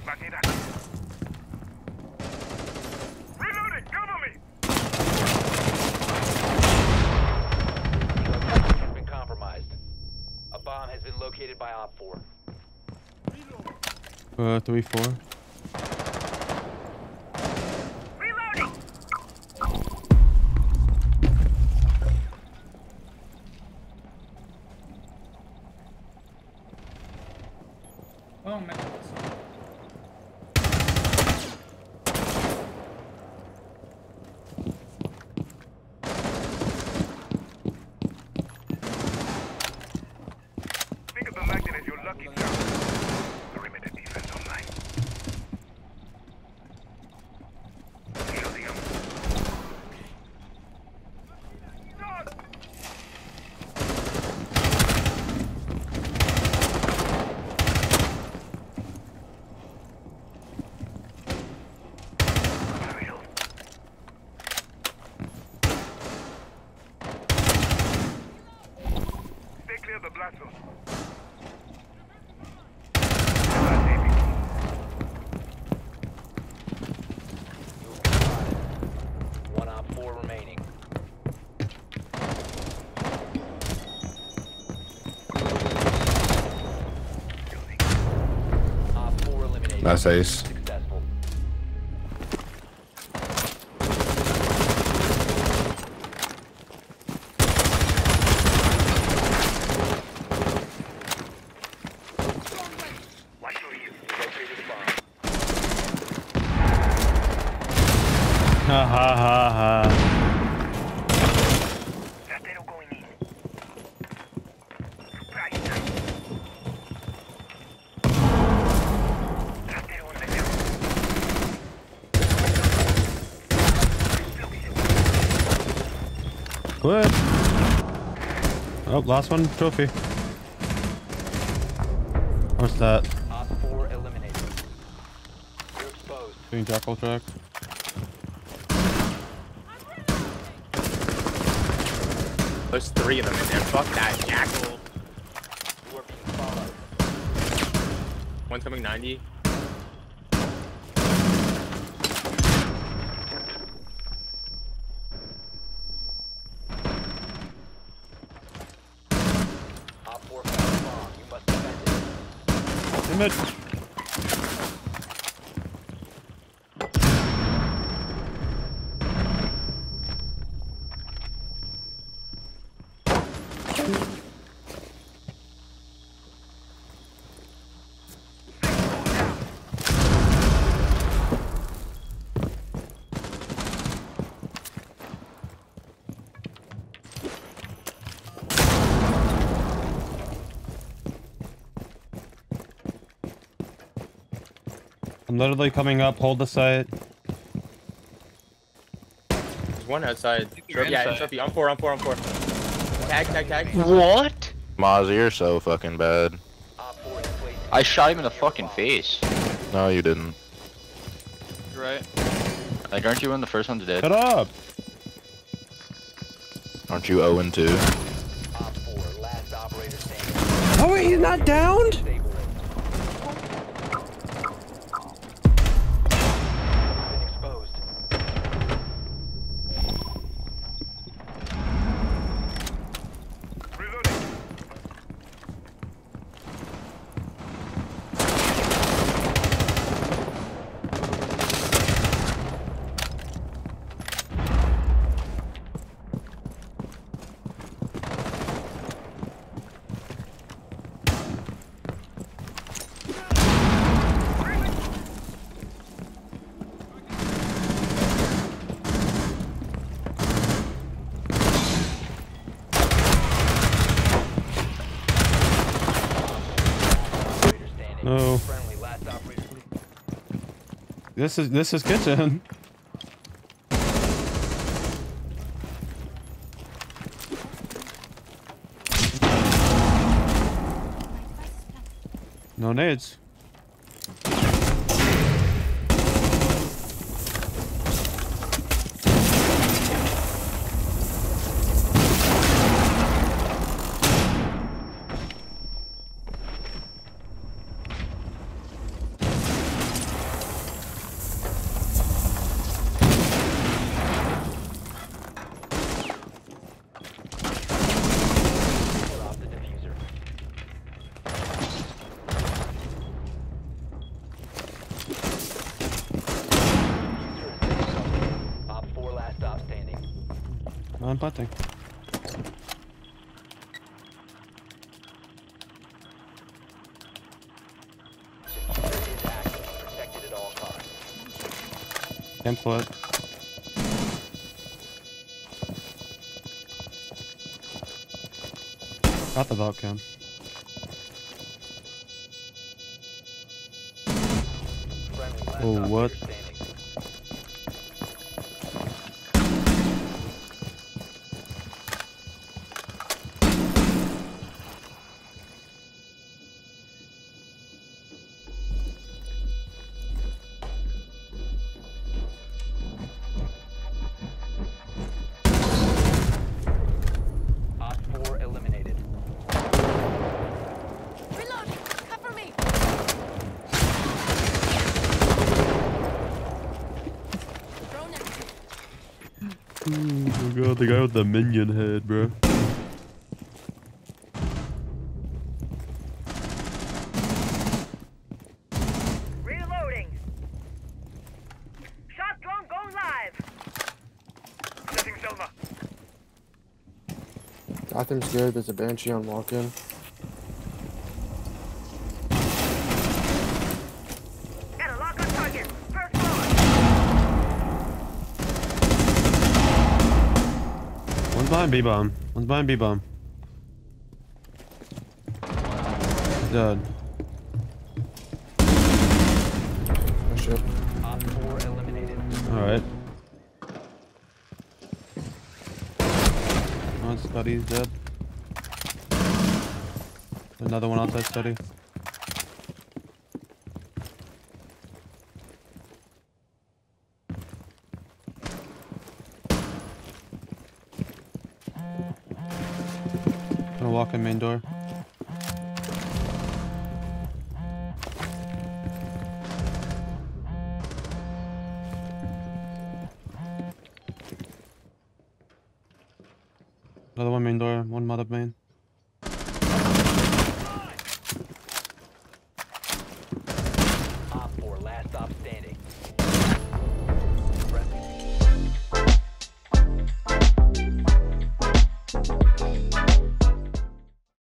Reloading, cover me! Has been compromised. A bomb has been located by Op 4. 3-4. Reloading! Oh man. Think of the magnet as your lucky charm. Perimeter defense online. Shielding him. Stay clear of the blast zone. One Op 4 remaining. Op 4 eliminated. Nice ace. Successful. Watch your ears. Located a bomb. Ha ha ha ha. Ratero going in. Surprise time. Ratero on the ground. Good. Oh, last one. Trophy. What's that? Op 4 eliminated. You're exposed. Doing jackal track. There's 3 of them in there. Fuck that jackal. You are being followed. One's coming 90. Op 4 found a bomb. You must defend it. Damn it. I'm literally coming up. Hold the site. There's one outside. Yeah, Trophy. I'm 4. Tag. What? Mozzie, you're so fucking bad. Op 4 is placed. I shot him in the fucking face. No, you didn't. You're right. Like, aren't you one of the first ones dead? Shut up. Aren't you 0 and 2? Op 4, last operator standing. Oh wait, he's not downed? Disable it. Been exposed. Reloading. Operator standing. No. Friendly, last operator. This is kitchen. No nades. One planting. Security is active. Protected at all costs. Can't split. Got the vault cam. Friendly, last Oh, operator what? standing. Op 4 eliminated. Reloading! Cover me! Drone empty. Oh god, the guy with the minion head, bro. Reloading. Shot drone going live. Setting Selma. Bathroom's good. There's a Banshee on walk-in. Got a lock on target. First floor. One's behind B-bomb. One's behind B-bomb. Dead. Oh shit. Op 4 eliminated. Alright. One study's dead. Another one outside study. Gonna walk in main door. Another one main door, one mother main.